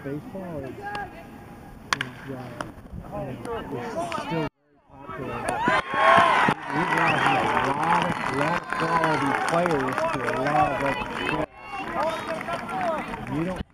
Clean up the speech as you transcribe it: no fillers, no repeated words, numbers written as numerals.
baseball is still very popular. We've lost a lot of quality players to a lot of other sports. You don't